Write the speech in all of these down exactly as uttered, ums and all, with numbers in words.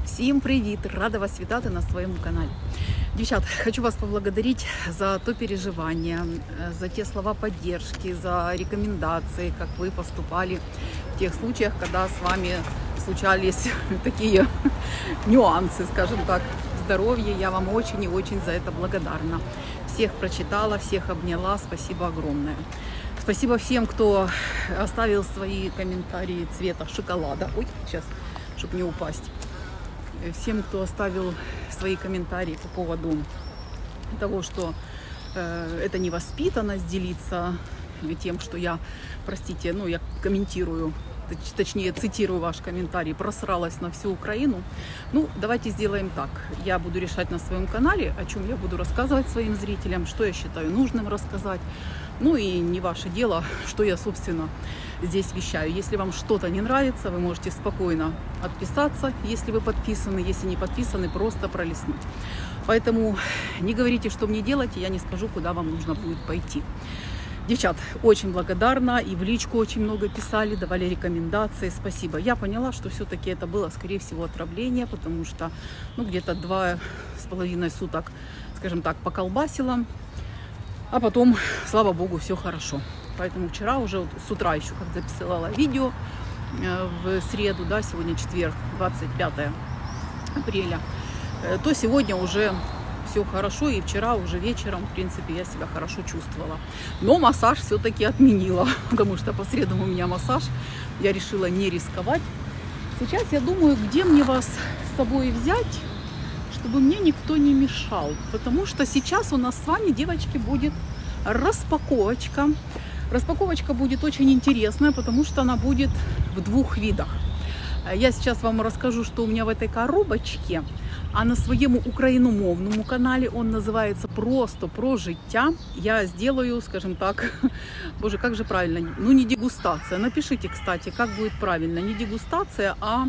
Всім привіт! Рада вас вітати на своєму каналі. Девчат, хочу вас поблагодарить за то переживание, за те слова поддержки, за рекомендации, как вы поступали в тех случаях, когда с вами случались такие нюансы, скажем так, здоровья. Я вам очень и очень за это благодарна. Всех прочитала, всех обняла. Спасибо огромное. Спасибо всем, кто оставил свои комментарии цвета шоколада. Ой, сейчас, чтобы не упасть. Всем, кто оставил свои комментарии по поводу того, что э, это невоспитанность делиться тем, что я, простите, ну я комментирую, точ, точнее цитирую ваш комментарий, просралась на всю Украину. Ну, давайте сделаем так. Я буду решать на своем канале, о чем я буду рассказывать своим зрителям, что я считаю нужным рассказать. Ну и не ваше дело, что я, собственно, здесь вещаю. Если вам что-то не нравится, вы можете спокойно отписаться, если вы подписаны. Если не подписаны, просто пролистнуть. Поэтому не говорите, что мне делать, и я не скажу, куда вам нужно будет пойти. Девчат, очень благодарна. И в личку очень много писали, давали рекомендации. Спасибо. Я поняла, что все-таки это было, скорее всего, отравление, потому что ну, где-то два с половиной суток, скажем так, поколбасила. А потом, слава богу, все хорошо. Поэтому вчера уже вот с утра еще, как записала видео э, в среду, да, сегодня четверг, двадцать пятое апреля, э, то сегодня уже все хорошо. И вчера уже вечером, в принципе, я себя хорошо чувствовала. Но массаж все-таки отменила, потому что по средам у меня массаж. Я решила не рисковать. Сейчас я думаю, где мне вас с собой взять, чтобы мне никто не мешал. Потому что сейчас у нас с вами, девочки, будет распаковочка. Распаковочка будет очень интересная, потому что она будет в двух видах. Я сейчас вам расскажу, что у меня в этой коробочке, а на своем украиномовному канале он называется просто про життя. Я сделаю, скажем так, боже, как же правильно, ну не дегустация. Напишите, кстати, как будет правильно, не дегустация, а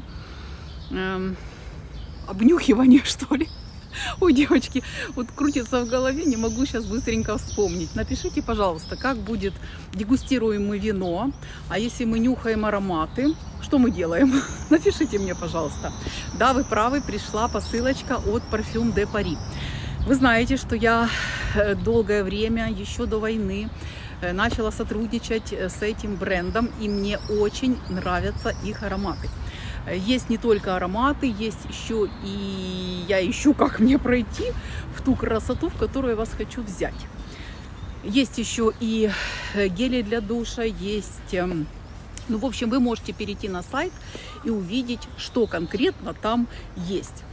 эм, обнюхивание, что ли. Ой, девочки, вот крутится в голове, не могу сейчас быстренько вспомнить. Напишите, пожалуйста, как будет дегустируем мы вино, а если мы нюхаем ароматы, что мы делаем? Напишите мне, пожалуйста. Да, вы правы, пришла посылочка от Parfum de Paris. Вы знаете, что я долгое время, еще до войны, начала сотрудничать с этим брендом, и мне очень нравятся их ароматы. Есть не только ароматы, есть еще и я ищу, как мне пройти в ту красоту, в которую я вас хочу взять. Есть еще и гели для душа, есть... Ну, в общем, вы можете перейти на сайт и увидеть, что конкретно там есть.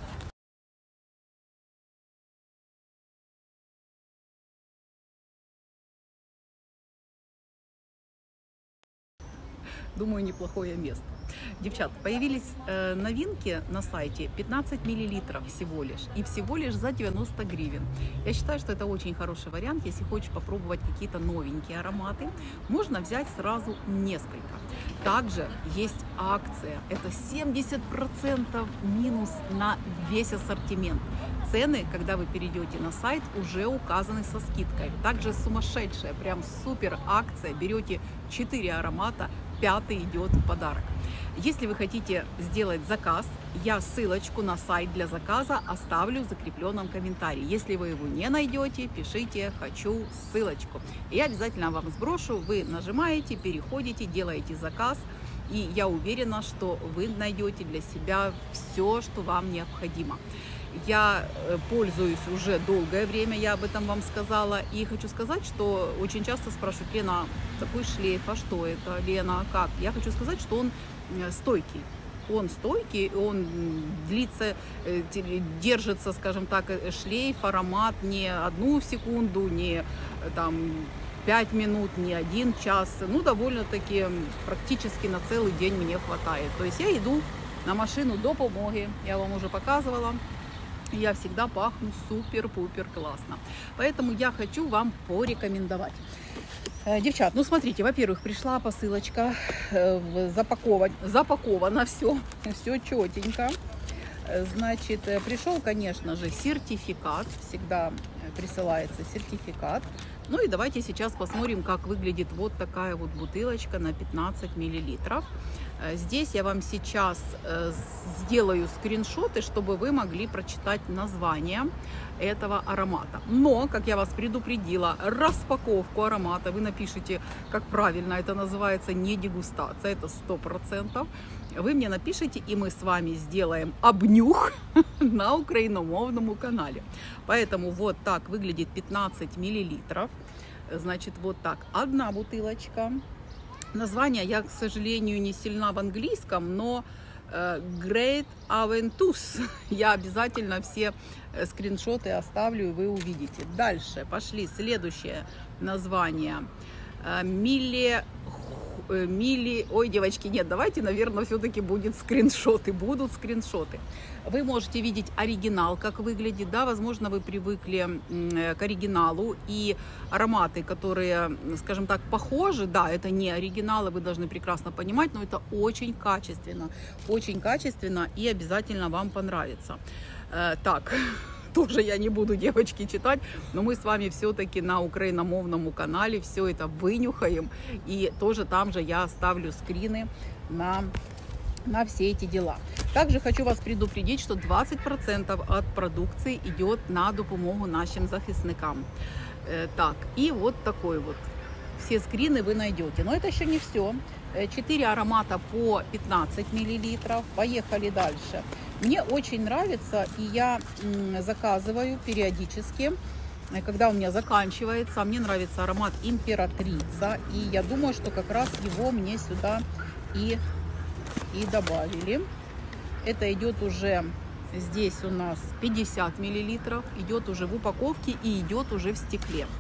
Думаю, неплохое место. Девчат, появились э, новинки на сайте, пятнадцать миллилитров всего лишь, и всего лишь за девяносто гривен. Я считаю, что это очень хороший вариант, если хочешь попробовать какие-то новенькие ароматы, можно взять сразу несколько. Также есть акция, это семьдесят процентов минус на весь ассортимент. Цены, когда вы перейдете на сайт, уже указаны со скидкой. Также сумасшедшая, прям супер акция, берете четыре аромата, пятый идет в подарок. Если вы хотите сделать заказ, я ссылочку на сайт для заказа оставлю в закрепленном комментарии. Если вы его не найдете, пишите «хочу ссылочку». И я обязательно вам сброшу, вы нажимаете, переходите, делаете заказ. И я уверена, что вы найдете для себя все, что вам необходимо. Я пользуюсь уже долгое время, я об этом вам сказала. И хочу сказать, что очень часто спрашивают: Лена, такой шлейф, а что это? Лена, как? Я хочу сказать, что он стойкий. Он стойкий, он длится, держится, скажем так, шлейф, аромат не одну секунду, не там пять минут, не один час. Ну, довольно-таки практически на целый день мне хватает. То есть я иду на машину допомоги, я вам уже показывала. Я всегда пахну супер-пупер классно. Поэтому я хочу вам порекомендовать. Девчат, ну смотрите, во-первых, пришла посылочка, запакован, запаковано все, все четенько. Значит, пришел, конечно же, сертификат, всегда присылается сертификат Ну и давайте сейчас посмотрим, как выглядит вот такая вот бутылочка на пятнадцать миллилитров. Здесь я вам сейчас сделаю скриншоты, чтобы вы могли прочитать название этого аромата. Но, как я вас предупредила, распаковку аромата вы напишите, как правильно это называется, не дегустация, это сто процентов. Вы мне напишите, и мы с вами сделаем обнюх на украиномовном канале. Поэтому вот так выглядит пятнадцать миллилитров. Значит, вот так одна бутылочка. Название я, к сожалению, не сильна в английском, но э, Great Aventus. Я обязательно все скриншоты оставлю, и вы увидите. Дальше пошли. Следующее название. Э, Милли... Мили, ой, девочки, нет, давайте, наверное, все-таки будет скриншоты, будут скриншоты. Вы можете видеть оригинал, как выглядит, да, возможно, вы привыкли к оригиналу, и ароматы, которые, скажем так, похожи, да, это не оригиналы, вы должны прекрасно понимать, но это очень качественно, очень качественно, и обязательно вам понравится. Так... Тоже я не буду, девочки, читать, но мы с вами все-таки на украиномовном канале все это вынюхаем, и тоже там же я оставлю скрины на, на все эти дела. Также хочу вас предупредить, что двадцать процентов от продукции идет на допомогу нашим захисникам. Так, и вот такой вот. Все скрины вы найдете. Но это еще не все. четыре аромата по пятнадцать миллилитров. Поехали дальше. Мне очень нравится, и я заказываю периодически, когда у меня заканчивается. Мне нравится аромат Императрица, и я думаю, что как раз его мне сюда и, и добавили. Это идет уже, здесь у нас пятьдесят миллилитров, идет уже в упаковке и идет уже в стекле.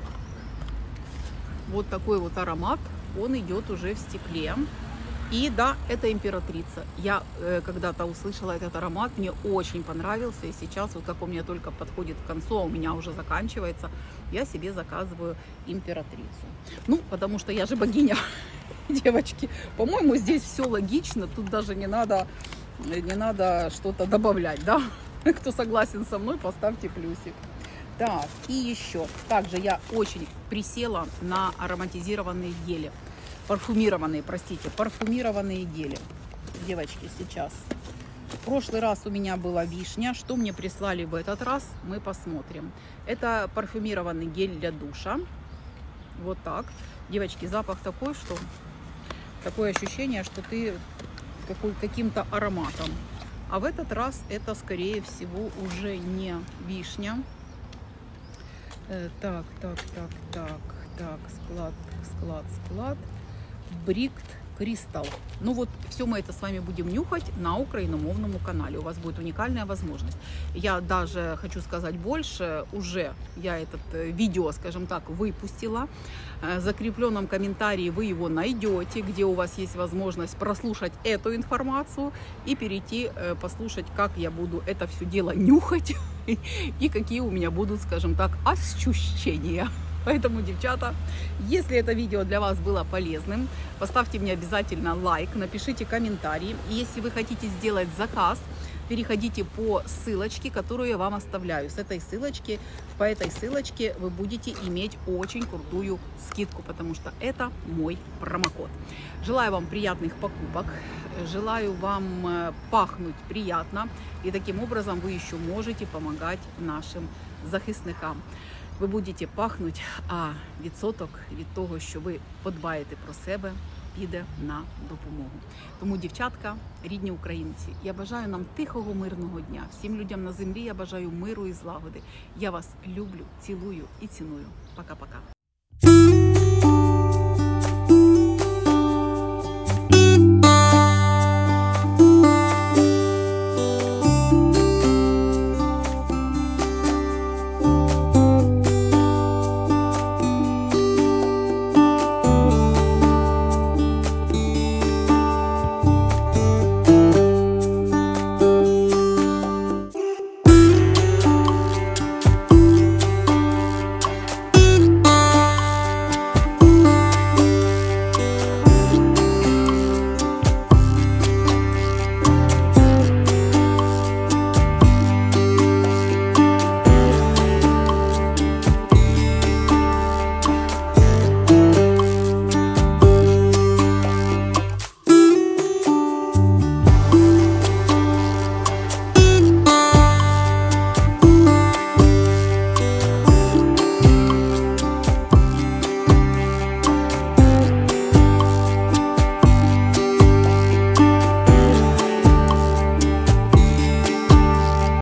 Вот такой вот аромат, он идет уже в стекле. И да, это Императрица. Я э, когда-то услышала этот аромат, мне очень понравился. И сейчас, вот как у меня только подходит к концу, а у меня уже заканчивается, я себе заказываю Императрицу. Ну, потому что я же богиня, девочки. По-моему, здесь все логично, тут даже не надо, не надо что-то добавлять, да? Кто согласен со мной, поставьте плюсик. Так, и еще. Также я очень присела на ароматизированные гели. Парфюмированные, простите, парфюмированные гели. Девочки, сейчас. В прошлый раз у меня была вишня. Что мне прислали в этот раз, мы посмотрим. Это парфюмированный гель для душа. Вот так. Девочки, запах такой, что... Такое ощущение, что ты каким-то ароматом. А в этот раз это, скорее всего, уже не вишня. Так, так, так, так, так, склад, склад, склад. Брикт Кристалл. Ну вот, все мы это с вами будем нюхать на украиномовном канале. У вас будет уникальная возможность. Я даже хочу сказать больше. Уже я этот видео, скажем так, выпустила. В закрепленном комментарии вы его найдете, где у вас есть возможность прослушать эту информацию и перейти послушать, как я буду это все дело нюхать и какие у меня будут, скажем так, ощущения. Поэтому, девчата, если это видео для вас было полезным, поставьте мне обязательно лайк, напишите комментарий. И если вы хотите сделать заказ, переходите по ссылочке, которую я вам оставляю. С этой ссылочки, по этой ссылочке вы будете иметь очень крутую скидку, потому что это мой промокод. Желаю вам приятных покупок, желаю вам пахнуть приятно, и таким образом ви ще можете помогать нашим захисникам. Ви будете пахнути, а відсоток від того, що ви подбаєте про себе, піде на допомогу. Тому, дівчатка, рідні українці, я бажаю нам тихого, мирного дня. Всім людям на землі я бажаю миру і злагоди. Я вас люблю, цілую і ціную. Пока-пока.